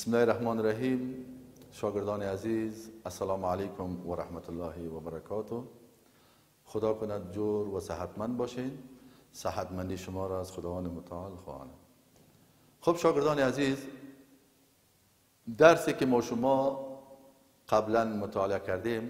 بسم الله الرحمن الرحیم. شاگردان عزیز، السلام علیکم و رحمت الله و برکاته. خدا کند جور و صحتمند باشین. صحتمندی شما را از خداوند متعال خواهانم. خب شاگردان عزیز، درسی که ما شما قبلا مطالعه کردیم،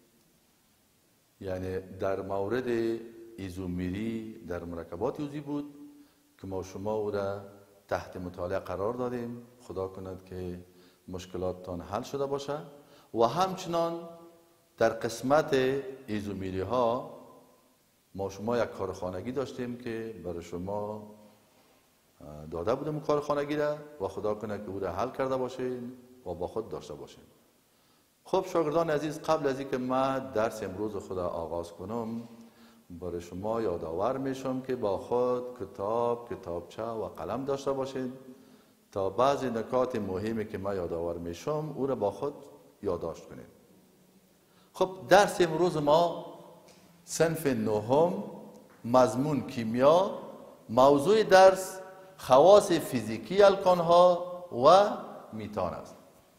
یعنی در مورد ایزومری در مرکبات یوزی بود که ما شما او را تحت مطالعه قرار دادیم. خدا کند که مشکلاتتان حل شده باشه. و همچنان در قسمت ایزومری ها ما شما یک کارخانگی داشتیم که برای شما داده بودم کارخانگی را و خدا کنه که او را حل کرده باشین و با خود داشته باشین. خب شاگردان عزیز، قبل از اینکه من درس امروز خدا آغاز کنم، برای شما یادآور میشم که با خود کتابچه و قلم داشته باشین تا بعضی نکات مهمی که من یادآور میشم او را با خود یادداشت کنید. خب درس امروز ما صنف نهم، مضمون کیمیا، موضوع درس خواص فیزیکی الکانها و میتان است.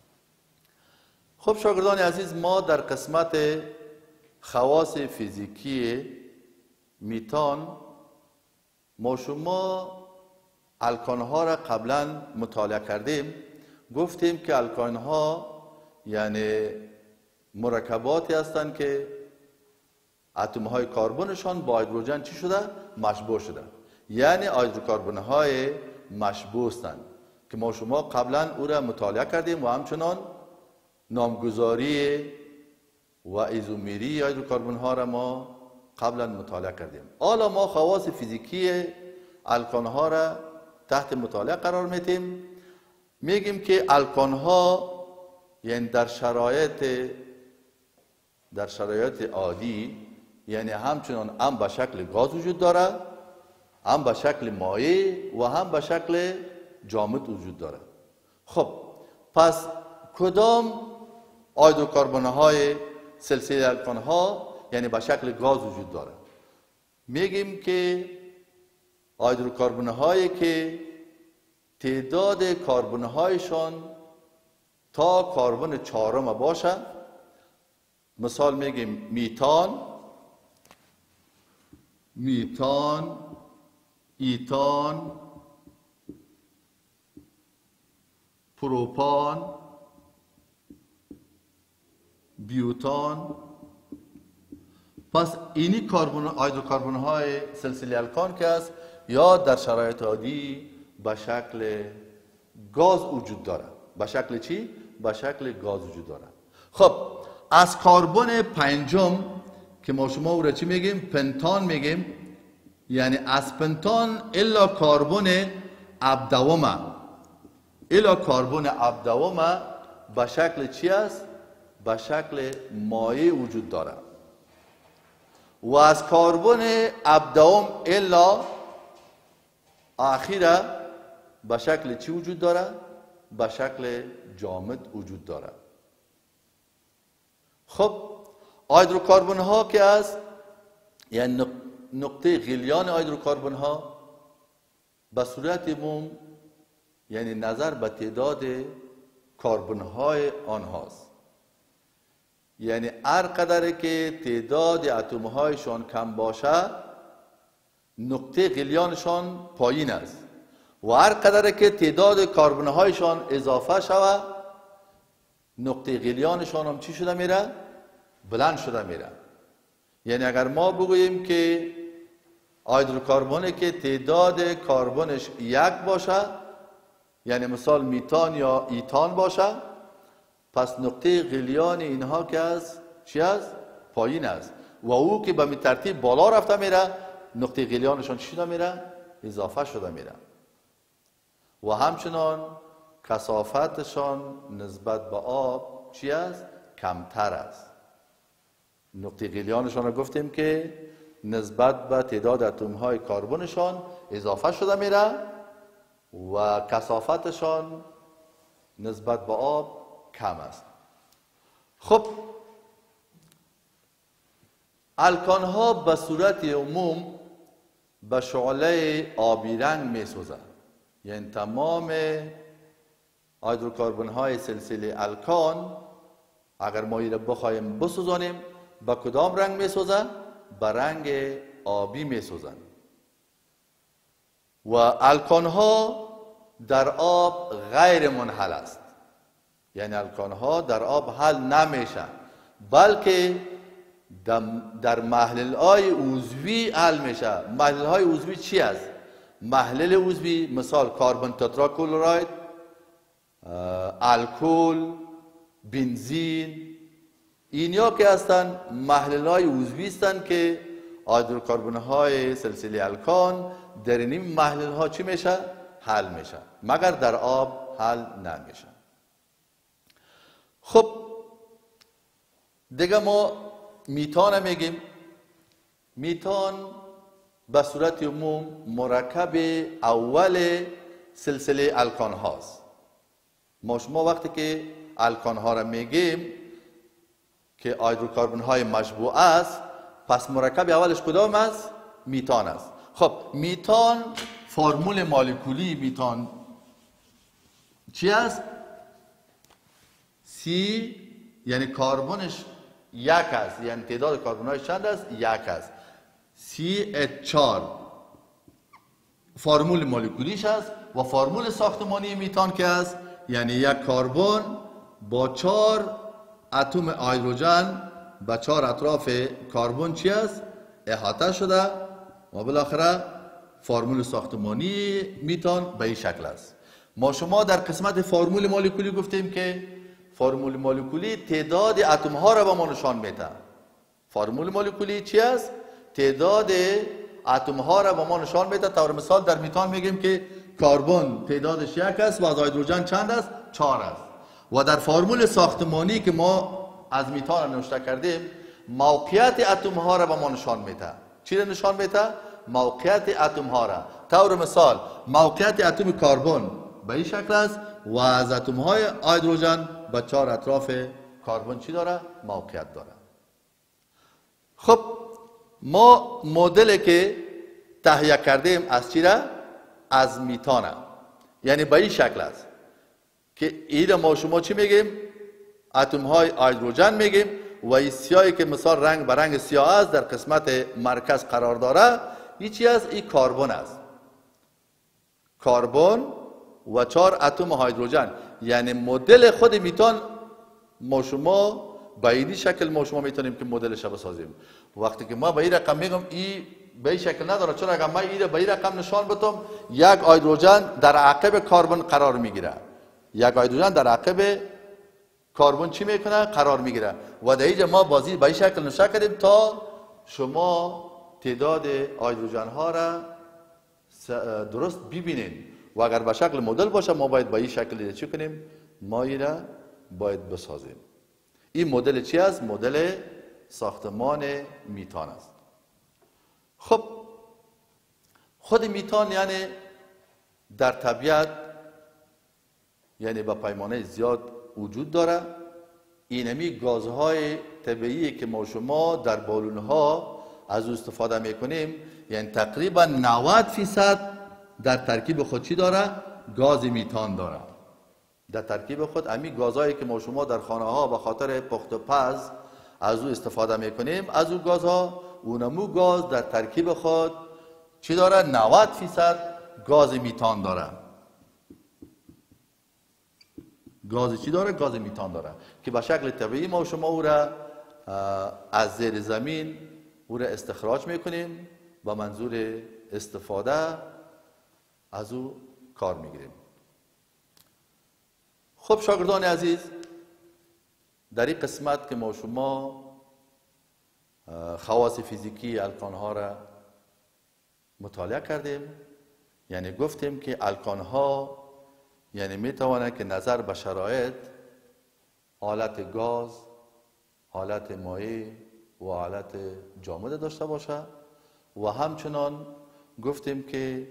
خب شاگردان عزیز، ما در قسمت خواص فیزیکی میتان ما شما الکانها را قبلا مطالعه کردیم. گفتیم که الکانها یعنی مرکباتی هستند که اتم های کربنشان با هیدروژن چی شده؟ مشبوع شده. یعنی هیدروکربن های مشبوع هستند که ما شما قبلا او را مطالعه کردیم و همچنان نامگذاری و ایزومری هیدروکربن ها را ما قبلا مطالعه کردیم. حالا ما خواص فیزیکی الکان ها را تحت مطالعه قرار میدیم. میگیم که الکان ها یعنی در شرایط عادی یعنی همچنان هم به شکل گاز وجود داره، هم به شکل مایع و هم به شکل جامد وجود داره. خب پس کدام هیدروکربن های سلسله الکان ها یعنی به شکل گاز وجود داره؟ میگیم که هیدروکربن هایی که تعداد کربن هایشان تا کربن 4 باشه، مثال میگیم میتان، ایتان، پروپان، بیوتان. پس اینی هیدروکربن های سلسله الکان که است یا در شرایط عادی به شکل گاز وجود داره. به شکل چی؟ به شکل گاز وجود داره. خب از کربن پنجم که ما شما او را چی میگیم؟ پنتان میگیم. یعنی از پنتان الا کربن ابدوم به شکل چی است؟ به شکل مایع وجود داره. و از کربن ابدوم الا آخره به شکل چی وجود داره؟ به شکل جامد وجود داره. خب هیدروکربن ها که است یعنی نقطه غلیان هیدروکربن ها به صورت عموم یعنی نظر به تعداد کربن های آنهاست. یعنی هر قدر که تعداد اتم هایشان کم باشه نقطه غلیانشان پایین است و هر قدر که تعداد کربن هایشان اضافه شود نقطه غلیانشان هم چی شده میره؟ بلند شده میره. یعنی اگر ما بگوییم که هیدروکربنی که تعداد کربنش 1 باشه، یعنی مثال میتان یا ایتان باشه، پس نقطه غلیان اینها که از چی است؟ پایین است. و او که به ترتیب بالا رفته میره نقطه غلیانشان چی شده میره؟ اضافه شده میره. و همچنان کثافتشان نسبت به آب چی است؟ کمتر است. نقطه غلیانشان را گفتیم که نسبت به تعداد اتم های کربنشان اضافه شده میره و کثافتشان نسبت به آب کم است. خب الکان ها به صورت عموم به شعله آبی رنگ می سوزند. یعنی تمام هیدروکاربن های سلسله الکان اگر ما این را بخوایم بسوزانیم به کدام رنگ میسوزن؟ به رنگ آبی میسوزن. و الکان ها در آب غیر منحل است، یعنی الکان ها در آب حل نمیشن، بلکه در محلل های عضوی حل میشه. محلل های عضوی چی است؟ محلل عضوی مثال کربن تتراکلراید، الکل، بنزین، اینیا که هستن محلل های عضوی هستند که هیدروکاربن های سلسله الکان در این محلل ها چی میشه؟ حل میشه، مگر در آب حل نمیشه. خب دیگه ما میتان میگیم. میتان به صورت عموم مرکب اول سلسله الکان هاست. ما شما وقتی که الکان ها را میگیم که هیدروکاربن های مشبوع است، پس مرکب اولش کدام است؟ میتان است. خب میتان فرمول مولکولی میتان چی است؟ سی، یعنی کربنش یک است، یعنی تعداد کربن های چند است؟ یک است. CH4 فرمول مولکولیش است و فرمول ساختمانی میتان که است؟ یعنی یک کربن با 4 اتم هیدروژن به 4 اطراف کربن چی است؟ احاطه شده و بالاخره فرمول ساختمانی میتان به این شکل است. ما شما در قسمت فرمول مولکولی گفتیم که فرمول مولکولی تعداد اتم ها را به ما نشان میده. فرمول مولکولی چی است؟ تعداد اتم ها را به ما نشان میده. طور مثال در میتان میگیم که کربن تعدادش 1 است و از هیدروژن چند است؟ 4 است. و در فرمول ساختمانی که ما از میتان را نوشته کردیم موقعیت اتم ها را به ما نشان میده. چی را نشان میده؟ موقعیت اتم ها را. طور مثال موقعیت اتم کربن به این شکل است و از اتم های هیدروژن به 4 اطراف کربن چی داره؟ موقعیت داره. خب ما مدلی که تهیه کردیم از چی را؟ از میتانه. یعنی به این شکل است که این ما شما چی میگیم؟ اتم های هیدروژن میگیم و این سیاهی که مثال رنگ به رنگ سیاه است در قسمت مرکز قرار داره، این چی است؟ این کربن است. کربن و 4 اتم هیدروژن، یعنی مدل خود میتان ما شما به این شکل ما شما میتونیم که مدلش بسازیم. وقتی که ما به این رقم میگم این به این شکل نداره، چون اگر ما این به این رقم نشان بدم یک هیدروژن در عقب کربن قرار میگیره. یک هیدروژن در عقب کربن چی میکنه؟ قرار میگیره. و در اینجا ما بازی به این شکل نشان کردیم تا شما تعداد هیدروژن ها را درست ببینید. و اگر به شکل مدل باشه ما باید به این شکل چی کنیم؟ ما این را باید بسازیم. این مدل چی است؟ مدل ساختمان میتان است. خب خود میتان یعنی در طبیعت یعنی به پیمانه زیاد وجود داره. اینمی گازهای طبیعی که ما شما در بالون ها از استفاده میکنیم، یعنی تقریبا 90% در ترکیب خود چی داره؟ گاز میتان داره. در ترکیب خود امی گازهایی که ما شما در خانه ها به خاطر پخت و پز از او استفاده میکنیم، از او گازها، اونمو گاز در ترکیب خود چی داره؟ 90% گاز میتان داره. گاز چی داره؟ گاز میتان داره که به شکل طبیعی ما شما او را از زیر زمین او را استخراج میکنیم با منظور استفاده از او کار میگیریم. خب شاگردان عزیز، در این قسمت که ما شما خواص فیزیکی الکان ها را مطالعه کردیم، یعنی گفتیم که الکان ها یعنی میتونه که نظر به شرایط حالت گاز، حالت مایع و حالت جامد داشته باشه. و همچنان گفتیم که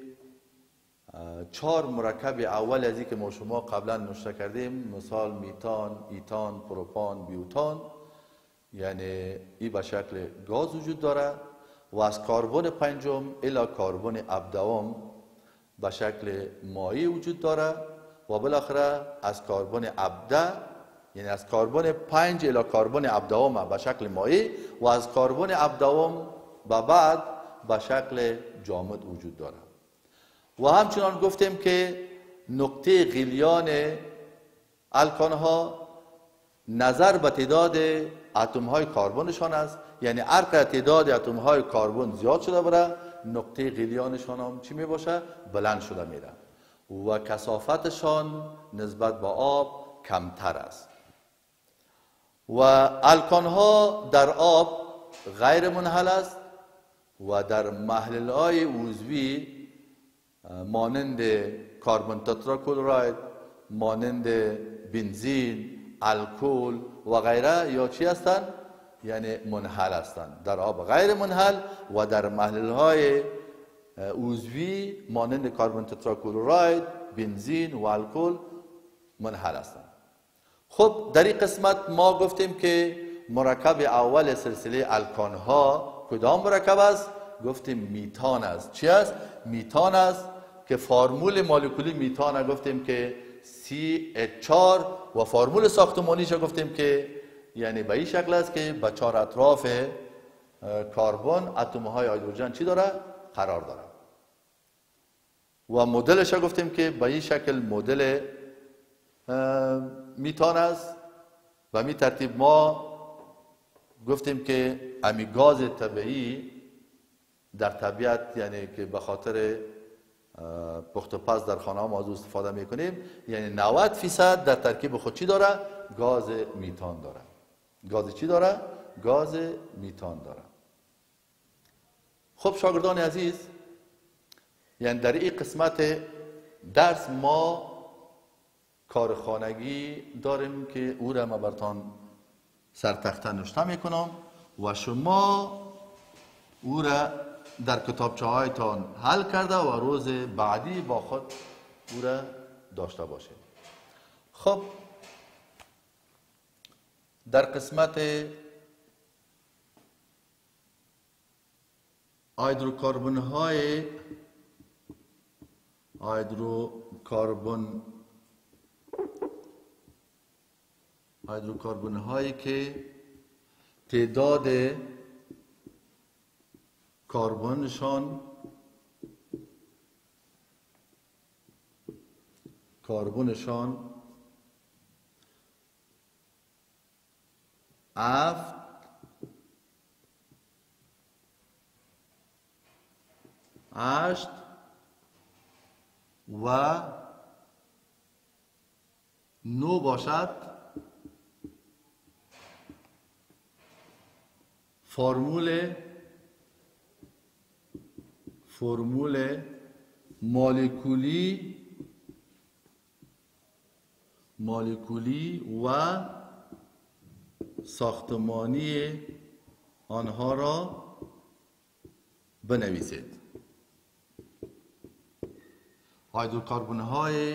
4 مرکب اول از این که ما شما قبلا نوشته کردیم، مثال میتان، ایتان، پروپان، بیوتان، یعنی این به شکل گاز وجود داره و از کربن پنجم الی کربن 7 به شکل مایع وجود داره و بالاخره از کربن ابده، یعنی از کربن 5 الی کربن ابدهم به شکل مایع و از کربن ابدهم به بعد به شکل جامد وجود داره. و همچنان گفتیم که نقطه غلیان الکان ها نظر به تعداد اتم های کربنشان است، یعنی هر قدر تعداد اتم های کربن زیاد شده بره نقطه غلیانشان هم چی می باشه؟ بلند شده میره و کثافتشان نسبت به آب کمتر است. و الکان ها در آب غیر منحل است و در محلول های عضوی مانند کربن تتراکلراید، مانند بنزین، الکل و غیره یا چی هستند؟ یعنی منحل هستند. در آب غیر منحل و در محلول های عضوی مانند کربن تتراکلراید، بنزین و الکل منحل هستند. خب در این قسمت ما گفتیم که مرکب اول سلسله الکان ها کدام مرکب است؟ گفتیم میتان است. چی است؟ میتان است که فرمول مولکولی میتان گفتیم که CH4 و فرمول ساختمانیش گفتیم که یعنی به این شکل است که به 4 اطراف کربن اتم های هیدروژن چی داره؟ قرار داره. و مدلش گفتیم که به این شکل مدل میتان است. و می ترتیب ما گفتیم که امی گاز طبیعی در طبیعت، یعنی که به خاطر پخت و پز در خانه ها ما از استفاده میکنیم، یعنی 90% در ترکیب خود چی داره؟ گاز میتان داره. گاز چی داره؟ گاز میتان داره. خب شاگردان عزیز، یعنی در این قسمت درس ما کار خانگی داریم که او را ما براتان سرتخته نوشته میکنم و شما او را در کتابچه هایتان حل کرده و روز بعدی با خود او را داشته باشید. خب در قسمت هیدروکربن هایی که تعداد کربنشان 7 8 و 9 باشد، فرمول مولکولی و ساختمانی آنها را بنویسید. هیدروکربن های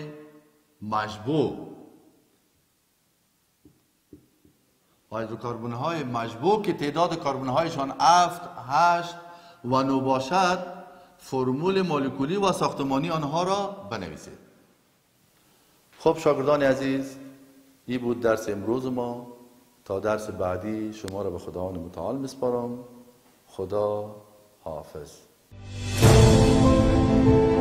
مشبوع که تعداد کربن هایشان 7 8 و 9 باشد، فرمول مولکولی و ساختمانی آنها را بنویسید. خب شاگردان عزیز، این بود درس امروز ما. تا درس بعدی شما را به خداوند متعال میسپارم. خدا حافظ.